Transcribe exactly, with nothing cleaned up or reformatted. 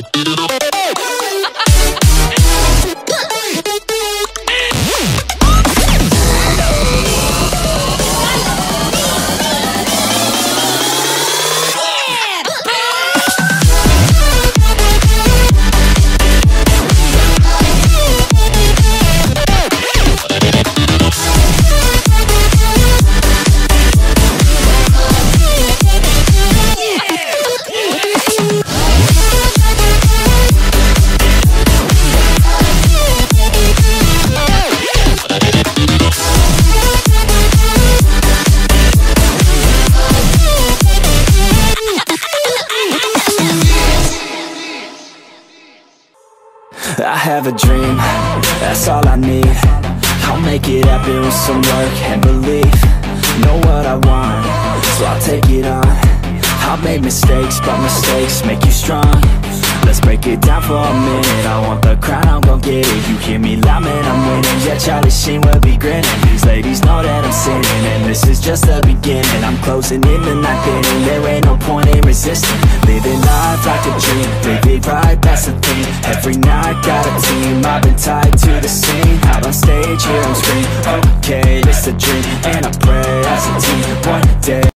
I have a dream, that's all I need. I'll make it happen with some work and belief. Know what I want, so I'll take it on. I'll make mistakes, but mistakes make you strong. Let's break it down for a minute. I want the crown, I'm gon' get it. You hear me loud, man, I'm winning. Yeah, Charlie Sheen will be grinning. These ladies know that I'm sinning, and this is just the beginning. I'm closing in the ninth inning. There ain't no point in resisting. Living life like a dream, live it right, that's the thing. Every night, got a team, I've been tied to the scene. Out on stage, here on screen. Okay, it's a dream, and I pray as a team one day